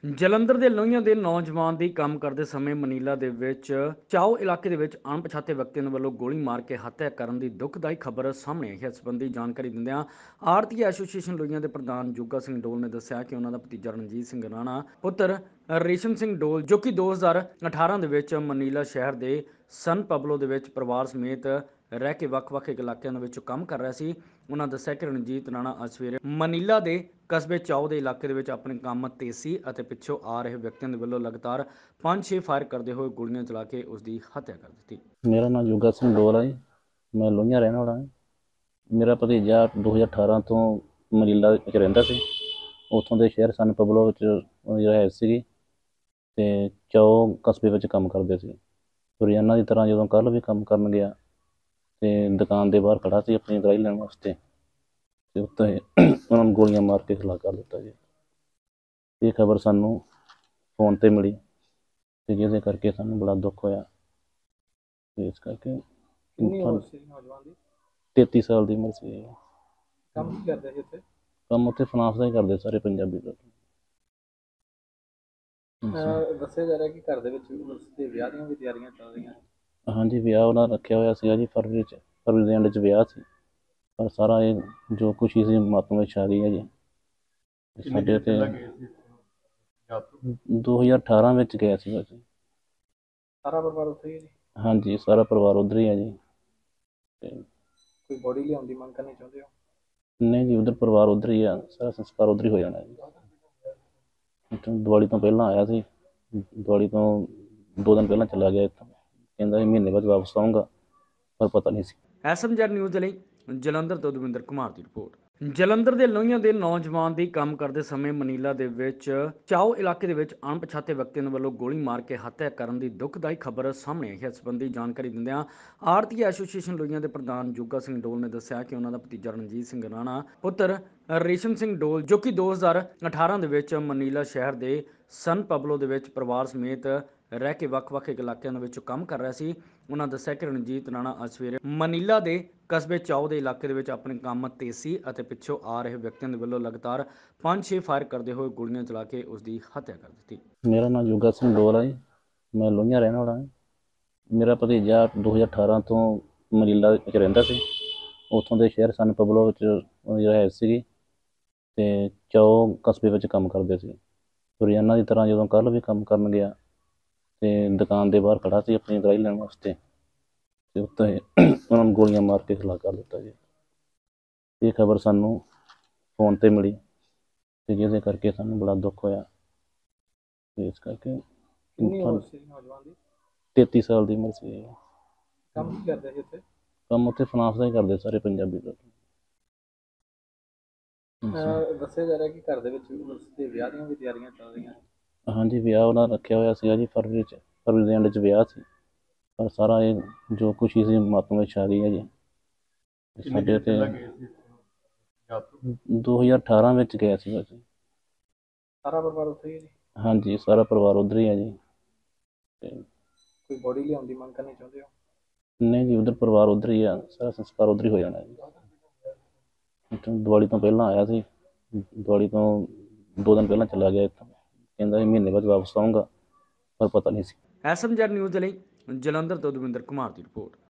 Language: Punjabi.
ਜਲੰਧਰ ਦੇ ਲੋਹੀਆਂ ਦੇ ਨੌਜਵਾਨ ਦੀ ਕੰਮ ਕਰਦੇ ਸਮੇਂ ਮਨੀਲਾ ਦੇ ਵਿੱਚ ਚਾਓ ਇਲਾਕੇ ਦੇ ਵਿੱਚ ਅਣਪਛਾਤੇ ਵਿਅਕਤੀਆਂ ਵੱਲੋਂ ਗੋਲੀ ਮਾਰ ਕੇ ਹੱਤਿਆ ਕਰਨ ਦੀ ਦੁਖਦਾਈ ਖਬਰ ਸਾਹਮਣੇ ਆਈ ਹੈ। ਇਸ ਸੰਬੰਧੀ ਜਾਣਕਾਰੀ ਦਿੰਦਿਆਂ ਆਰਤੀ ਐਸੋਸੀਏਸ਼ਨ ਲੋਹੀਆਂ ਦੇ ਪ੍ਰਧਾਨ ਜੋਗਾ ਸਿੰਘ ਡੋਲ ਨੇ ਦੱਸਿਆ ਕਿ ਉਹਨਾਂ ਦਾ ਭਤੀਜਾ ਰਣਜੀਤ ਸਿੰਘ ਰਾਣਾ ਪੁੱਤਰ ਰੇਸ਼ਮ ਸਿੰਘ ਡੋਲ, ਜੋ ਕਿ 2018 ਦੇ ਵਿੱਚ ਮਨੀਲਾ ਸ਼ਹਿਰ ਦੇ ਸਨ ਪਬਲੋ ਦੇ ਵਿੱਚ ਪਰਿਵਾਰ ਸਮੇਤ ਰਹਿ ਕੇ ਵੱਖ-ਵੱਖ ਇਲਾਕਿਆਂ ਦੇ ਵਿੱਚ ਕੰਮ ਕਰ ਰਿਹਾ ਸੀ। ਉਹਨਾਂ ਦੱਸਿਆ ਕਿ ਰਣਜੀਤ ਰਾਣਾ ਅੱਜ ਸਵੇਰੇ ਮਨੀਲਾ ਦੇ ਕਸਬੇ ਚਾਓ ਦੇ ਇਲਾਕੇ ਦੇ ਵਿੱਚ ਆਪਣੇ ਕੰਮ ਤੇ ਸੀ ਅਤੇ ਪਿੱਛੋਂ ਆ ਰਹੇ ਵਿਅਕਤੀਆਂ ਦੇ ਵੱਲੋਂ ਲਗਾਤਾਰ 5-6 ਫਾਇਰ ਕਰਦੇ ਹੋਏ ਗੋਲੀਆਂ ਚਲਾ ਕੇ ਉਸ ਦੀ ਹੱਤਿਆ ਕਰ ਦਿੱਤੀ। ਮੇਰਾ ਨਾਮ ਜੋਗਾ ਸਿੰਘ ਡੋਲ ਹੈ ਜੀ। ਮੈਂ ਲੋਹੀਆਂ ਰਹਿਣ ਵਾਲਾ ਹਾਂ। ਮੇਰਾ ਭਤੀਜਾ 2018 ਤੋਂ ਮਨੀਲਾ ਵਿੱਚ ਰਹਿੰਦਾ ਸੀ। ਉੱਥੋਂ ਦੇ ਸ਼ਹਿਰ ਸਨ ਪਬਲੋ ਵਿੱਚ ਉਹਦੀ ਰਿਹਾਇਸ਼ ਸੀਗੀ ਅਤੇ ਚਾਓ ਕਸਬੇ ਵਿੱਚ ਕੰਮ ਕਰਦੇ ਸੀ। ਰੋਜ਼ਾਨਾ ਦੀ ਤਰ੍ਹਾਂ ਜਦੋਂ ਕੱਲ੍ਹ ਵੀ ਕੰਮ ਕਰਨ ਗਿਆ ਅਤੇ ਦੁਕਾਨ ਦੇ ਬਾਹਰ ਖੜ੍ਹਾ ਸੀ ਆਪਣੀ ਦਵਾਈ ਲੈਣ ਵਾਸਤੇ, ਅਤੇ ਉੱਤੇ ਉਹਨਾਂ ਨੂੰ ਗੋਲੀਆਂ ਮਾਰ ਕੇ ਹਲਾਕ ਕਰ ਦਿੱਤਾ ਜੀ। ਇਹ ਖਬਰ ਸਾਨੂੰ ਫੋਨ 'ਤੇ ਮਿਲੀ ਅਤੇ ਜਿਹਦੇ ਕਰਕੇ ਸਾਨੂੰ ਬੜਾ ਦੁੱਖ ਹੋਇਆ। ਇਸ ਕਰਕੇ ਕਿੰਨੀ ਉਮਰ ਸੀ ਨੌਜਵਾਨ ਦੀ? 33 ਸਾਲ ਦੀ ਉਮਰ ਸੀ। ਕੰਮ ਕੀ ਕਰਦੇ ਸੀ ਉੱਥੇ? ਕੰਮ ਉੱਥੇ ਫਾਈਨਾਂਸ ਦਾ ਹੀ ਕਰਦੇ ਸਾਰੇ ਪੰਜਾਬੀ ਲੋਕ। ਦੱਸਿਆ ਜਾ ਰਿਹਾ ਕਿ ਘਰ ਦੇ ਵਿੱਚ ਉਸ ਦੇ ਵਿਆਹ ਦੀਆਂ ਵੀ ਤਿਆਰੀਆਂ ਚੱਲ ਰਹੀਆਂ। ਹਾਂਜੀ, ਵਿਆਹ ਉਹਨਾਂ ਰੱਖਿਆ ਹੋਇਆ ਸੀਗਾ ਜੀ ਫਰਵਰੀ ਦੇ ਐਂਡ 'ਚ ਵਿਆਹ ਸੀ, ਪਰ ਸਾਰਾ ਇਹ ਜੋ ਖੁਸ਼ੀ ਸੀ ਮਾਤਮ ਵਿੱਚ ਆ ਗਈ ਹੈ ਜੀ ਸਾਡੇ। ਤੇ 2018 ਵਿੱਚ ਗਿਆ ਸੀ ਅਸੀਂ। ਸਾਰਾ ਪਰਿਵਾਰ ਉੱਥੇ ਹੀ ਹੈ ਜੀ? ਹਾਂਜੀ, ਸਾਰਾ ਪਰਿਵਾਰ ਉੱਧਰ ਹੀ ਹੈ ਜੀ। ਕੋਈ ਬੋਡੀ ਲਿਆਉਣ ਦੀ ਮੰਗ ਕਰਨੀ ਚਾਹੁੰਦੇ ਹੋ? ਨਹੀਂ ਜੀ, ਉੱਧਰ ਪਰਿਵਾਰ ਉੱਧਰ ਹੀ ਆ, ਸਾਰਾ ਸੰਸਕਾਰ ਉੱਧਰ ਹੀ ਹੋ ਜਾਣਾ ਜੀ। ਦਿਵਾਲੀ ਤੋਂ ਪਹਿਲਾਂ ਆਇਆ ਸੀ, ਦਿਵਾਲੀ ਤੋਂ 2 ਦਿਨ ਪਹਿਲਾਂ ਚਲਾ ਗਿਆ ਇੱਥੋਂ। ਕਹਿੰਦਾ ਸੀ ਮਹੀਨੇ ਬਾਅਦ ਵਾਪਸ ਆਊਂਗਾ, ਪਰ ਪਤਾ ਨਹੀਂ ਸੀ। ਐਸਐਮਜੈਡ ਨਿਊਜ਼ ਦੇ ਲਈ ਜਲੰਧਰ ਤੋਂ ਦਵਿੰਦਰ ਕੁਮਾਰ ਦੀ ਰਿਪੋਰਟ। ਜਲੰਧਰ ਦੇ ਲੋਹੀਆਂ ਦੇ ਨੌਜਵਾਨ ਦੀ ਕੰਮ ਕਰਦੇ ਸਮੇਂ ਮਨੀਲਾ ਦੇ ਵਿੱਚ ਚਾਓ ਇਲਾਕੇ ਦੇ ਵਿੱਚ ਅਣਪਛਾਤੇ ਵਿਅਕਤੀਆਂ ਵੱਲੋਂ ਗੋਲੀ ਮਾਰ ਕੇ ਹੱਤਿਆ ਕਰਨ ਦੀ ਦੁਖਦਾਈ ਖਬਰ ਸਾਹਮਣੇ ਆਈ ਹੈ। ਇਸ ਸੰਬੰਧੀ ਜਾਣਕਾਰੀ ਦਿੰਦਿਆਂ ਆਰਤੀ ਐਸੋਸੀਏਸ਼ਨ ਲੋਹੀਆਂ ਦੇ ਪ੍ਰਧਾਨ ਜੋਗਾ ਸਿੰਘ ਡੋਲ ਨੇ ਦੱਸਿਆ ਕਿ ਉਹਨਾਂ ਦਾ ਭਤੀਜਾ ਰਣਜੀਤ ਸਿੰਘ ਰਾਣਾ ਪੁੱਤਰ ਰੇਸ਼ਮ ਸਿੰਘ ਡੋਲ, ਜੋ ਕਿ 2018 ਦੇ ਵਿੱਚ ਮਨੀਲਾ ਸ਼ਹਿਰ ਦੇ ਸਨ ਪਬਲੋ ਦੇ ਵਿੱਚ ਪਰਿਵਾਰ ਸਮੇਤ ਰਹਿ ਕੇ ਵੱਖ-ਵੱਖ ਇਲਾਕਿਆਂ ਦੇ ਵਿੱਚ ਕੰਮ ਕਰ ਰਿਹਾ ਸੀ। ਉਹਨਾਂ ਦੱਸਿਆ ਕਿ ਰਣਜੀਤ ਰਾਣਾ ਅੱਜ ਸਵੇਰੇ ਮਨੀਲਾ ਦੇ ਕਸਬੇ ਚਾਓ ਦੇ ਇਲਾਕੇ ਦੇ ਵਿੱਚ ਆਪਣੇ ਕੰਮ ਤੇ ਸੀ ਅਤੇ ਪਿੱਛੋਂ ਆ ਰਹੇ ਵਿਅਕਤੀਆਂ ਦੇ ਵੱਲੋਂ ਲਗਾਤਾਰ 5-6 ਫਾਇਰ ਕਰਦੇ ਹੋਏ ਗੋਲੀਆਂ ਚਲਾ ਕੇ ਉਸ ਦੀ ਹੱਤਿਆ ਕਰ ਦਿੱਤੀ। ਮੇਰਾ ਨਾਮ ਜੋਗਾ ਸਿੰਘ ਡੋਲ ਹੈ ਜੀ। ਮੈਂ ਲੋਹੀਆਂ ਰਹਿਣ ਵਾਲਾ ਹਾਂ। ਮੇਰਾ ਭਤੀਜਾ 2018 ਤੋਂ ਮਨੀਲਾ ਵਿੱਚ ਰਹਿੰਦਾ ਸੀ। ਉੱਥੋਂ ਦੇ ਸ਼ਹਿਰ ਸਨ ਪਬਲੋ ਵਿੱਚ ਉਹਦੀ ਰਿਹਾਇਸ਼ ਸੀਗੀ ਅਤੇ ਚਾਓ ਕਸਬੇ ਵਿੱਚ ਕੰਮ ਕਰਦੇ ਸੀ। ਰੋਜ਼ਾਨਾ ਦੀ ਤਰ੍ਹਾਂ ਜਦੋਂ ਕੱਲ੍ਹ ਵੀ ਕੰਮ ਕਰਨ ਗਿਆ ਅਤੇ ਦੁਕਾਨ ਦੇ ਬਾਹਰ ਖੜ੍ਹਾ ਸੀ ਆਪਣੀ ਦਵਾਈ ਲੈਣ ਵਾਸਤੇ, ਅਤੇ ਉੱਤੇ ਉਹਨਾਂ ਨੂੰ ਗੋਲੀਆਂ ਮਾਰ ਕੇ ਹਲਾਕ ਕਰ ਦਿੱਤਾ ਜੀ। ਇਹ ਖਬਰ ਸਾਨੂੰ ਫੋਨ 'ਤੇ ਮਿਲੀ ਅਤੇ ਜਿਹਦੇ ਕਰਕੇ ਸਾਨੂੰ ਬੜਾ ਦੁੱਖ ਹੋਇਆ। ਇਸ ਕਰਕੇ ਕਿੰਨੀ ਉਮਰ ਸੀ ਨੌਜਵਾਨ ਦੀ? 33 ਸਾਲ ਦੀ ਉਮਰ ਸੀ। ਕੰਮ ਕੀ ਕਰਦੇ ਸੀ ਉੱਥੇ? ਕੰਮ ਉੱਥੇ ਫਾਈਨਾਂਸ ਦਾ ਹੀ ਕਰਦੇ ਸਾਰੇ ਪੰਜਾਬੀ ਲੋਕ। ਦੱਸਿਆ ਜਾ ਰਿਹਾ ਕਿ ਘਰ ਦੇ ਵਿੱਚ ਉਸ ਦੇ ਵਿਆਹ ਦੀਆਂ ਵੀ ਤਿਆਰੀਆਂ ਚੱਲ ਰਹੀਆਂ। ਹਾਂਜੀ, ਵਿਆਹ ਉਹਨਾਂ ਰੱਖਿਆ ਹੋਇਆ ਸੀਗਾ ਜੀ ਫਰਵਰੀ ਦੇ ਐਂਡ 'ਚ ਵਿਆਹ ਸੀ, ਪਰ ਸਾਰਾ ਇਹ ਜੋ ਖੁਸ਼ੀ ਸੀ ਮਾਤਮ ਵਿੱਚ ਆ ਗਈ ਹੈ ਜੀ ਸਾਡੇ। ਤੇ 2018 ਵਿੱਚ ਗਿਆ ਸੀ ਅਸੀਂ। ਸਾਰਾ ਪਰਿਵਾਰ ਉੱਥੇ ਹੀ ਹੈ ਜੀ? ਹਾਂਜੀ, ਸਾਰਾ ਪਰਿਵਾਰ ਉੱਧਰ ਹੀ ਹੈ ਜੀ। ਕੋਈ ਬੋਡੀ ਲਿਆਉਣ ਦੀ ਮੰਗ ਕਰਨੀ ਚਾਹੁੰਦੇ ਹੋ? ਨਹੀਂ ਜੀ, ਉੱਧਰ ਪਰਿਵਾਰ ਉੱਧਰ ਹੀ ਆ, ਸਾਰਾ ਸੰਸਕਾਰ ਉੱਧਰ ਹੀ ਹੋ ਜਾਣਾ ਜੀ। ਦਿਵਾਲੀ ਤੋਂ ਪਹਿਲਾਂ ਆਇਆ ਸੀ, ਦਿਵਾਲੀ ਤੋਂ 2 ਦਿਨ ਪਹਿਲਾਂ ਚਲਾ ਗਿਆ ਇੱਥੋਂ। ਕਹਿੰਦਾ ਸੀ ਮਹੀਨੇ ਬਾਅਦ ਵਾਪਸ ਆਊਂਗਾ, ਪਰ ਪਤਾ ਨਹੀਂ ਸੀ। ਐਸਐਮਜੈਡ ਨਿਊਜ਼ ਦੇ ਲਈ ਜਲੰਧਰ ਤੋਂ ਦਵਿੰਦਰ ਕੁਮਾਰ ਦੀ ਰਿਪੋਰਟ।